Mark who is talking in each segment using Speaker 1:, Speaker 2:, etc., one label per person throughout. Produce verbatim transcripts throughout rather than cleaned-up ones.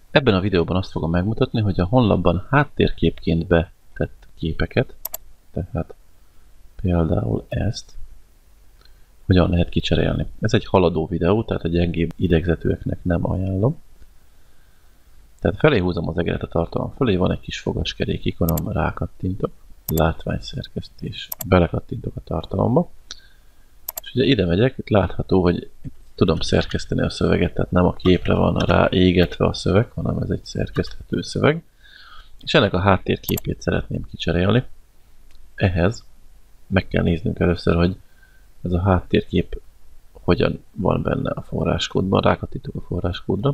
Speaker 1: Ebben a videóban azt fogom megmutatni, hogy a honlapban háttérképként betett képeket, tehát például ezt, hogyan lehet kicserélni. Ez egy haladó videó, tehát a gyengébb idegzetűeknek nem ajánlom. Tehát felé húzom az egeret a tartalom fölé, van egy kis fogaskerék ikonom, rákattintok, látványszerkesztés, belekattintok a tartalomba, és ugye ide megyek, itt látható, hogy tudom szerkeszteni a szöveget, tehát nem a képre van rá égetve a szöveg, hanem ez egy szerkeszthető szöveg, és ennek a háttérképét szeretném kicserélni. Ehhez meg kell néznünk először, hogy ez a háttérkép hogyan van benne a forráskódban, rákattintok a forráskódra.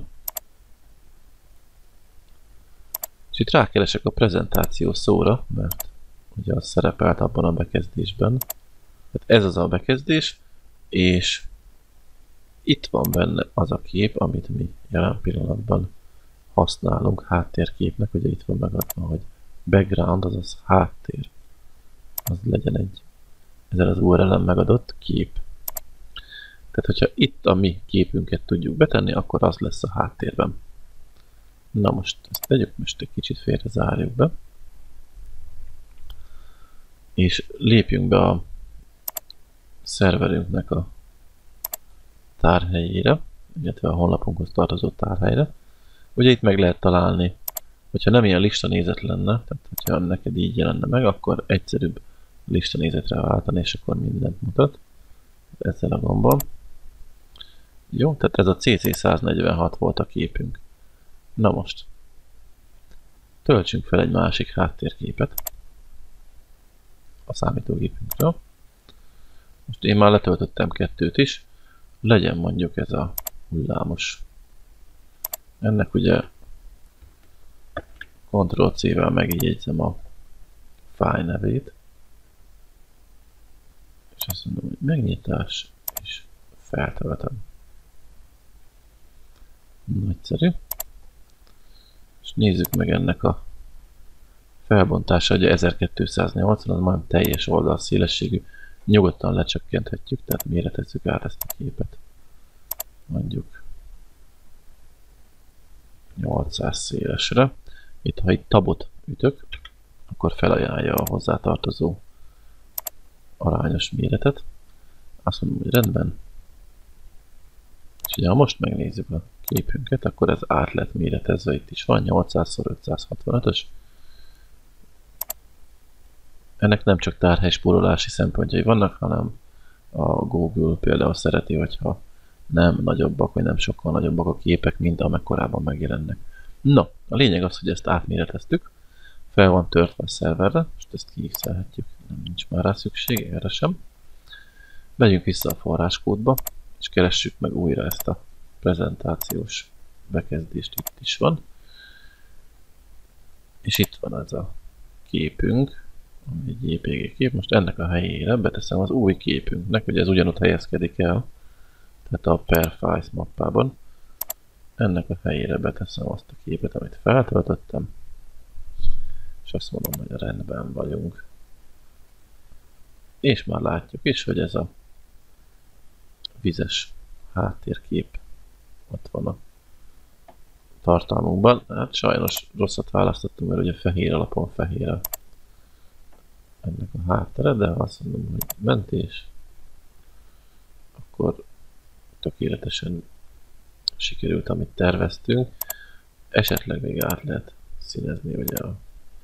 Speaker 1: És itt rákeresek a prezentáció szóra, mert ugye az szerepelt abban a bekezdésben. Tehát ez az a bekezdés, és itt van benne az a kép, amit mi jelen pillanatban használunk háttérképnek. Ugye itt van megadva, hogy background, azaz háttér. Az legyen egy ezzel az u er el-en megadott kép. Tehát, hogyha itt a mi képünket tudjuk betenni, akkor az lesz a háttérben. Na most ezt tegyük, most egy kicsit félre zárjuk be. És lépjünk be a szerverünknek a tárhelyére, illetve a honlapunkhoz tartozó tárhelyre. Ugye itt meg lehet találni, hogyha nem ilyen listanézet lenne, tehát hogyha neked így jelenne meg, akkor egyszerűbb listanézetre váltani, és akkor mindent mutat. Ezzel a gombbal. Jó, tehát ez a cé cé száznegyvenhat volt a képünk. Na most, töltsünk fel egy másik háttérképet a számítógépünkről. Most én már letöltöttem kettőt is, legyen mondjuk ez a hullámos. Ennek ugye kontroll cé-vel megjegyzem a fájl nevét, és azt mondom, hogy megnyitás, és feltöltöm. Nagyszerű. És nézzük meg ennek a felbontása, ugye ezerkétszáznyolcvan, az majd teljes oldal szélességű. Nyugodtan lecsökkenthetjük, tehát méretezzük át ezt a képet. Mondjuk nyolcszáz szélesre. Itt, ha itt tabot ütök, akkor felajánlja a hozzátartozó arányos méretet. Azt mondom, hogy rendben. És ugye, ha most megnézzük a képünket, akkor ez át lett méretezve, itt is van nyolcszáz szor ötszázhatvanötös. Ennek nem csak tárhelyspórolási szempontjai vannak, hanem a Google például szereti, hogyha nem nagyobbak, vagy nem sokkal nagyobbak a képek, mint amekkorában megjelennek. No, a lényeg az, hogy ezt átméreteztük, fel van törtve a szerverre, most ezt kiixelhetjük, nem nincs már rá szükség, erre sem. Megyünk vissza a forráskódba, és keressük meg újra ezt a prezentációs bekezdést, itt is van. És itt van ez a képünk, ami egy jé pé gé kép, most ennek a helyére beteszem az új képünknek, ugye ez ugyanott helyezkedik el, tehát a per files mappában. Ennek a helyére beteszem azt a képet, amit feltöltöttem, és azt mondom, hogy rendben vagyunk. És már látjuk is, hogy ez a vizes háttérkép ott van a tartalmunkban. Hát sajnos rosszat választottunk, mert ugye fehér alapon fehér ennek a háttere, de ha azt mondom, hogy mentés, akkor tökéletesen sikerült, amit terveztünk. Esetleg még át lehet színezni ugye a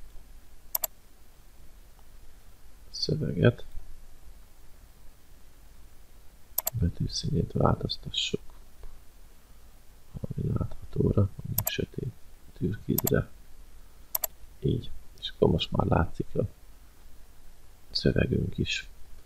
Speaker 1: szöveget. Betűszínét változtassuk valami láthatóra, mondjuk sötét türkizre. Így. És akkor most már látszik a szövegünk is.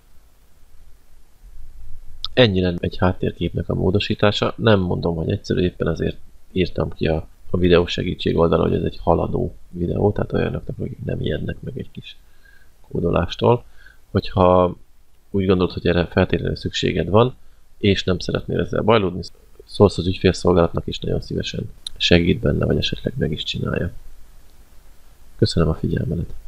Speaker 1: Ennyi lenne egy háttérképnek a módosítása. Nem mondom, hogy egyszerű, éppen azért írtam ki a, a videó segítség oldalra, hogy ez egy haladó videó, tehát olyanoknak, akik nem ijednek meg egy kis kódolástól. Hogyha úgy gondolod, hogy erre feltétlenül szükséged van, és nem szeretnél ezzel bajlódni, szólsz az ügyfélszolgálatnak is, nagyon szívesen segít benne, vagy esetleg meg is csinálja. Köszönöm a figyelmedet!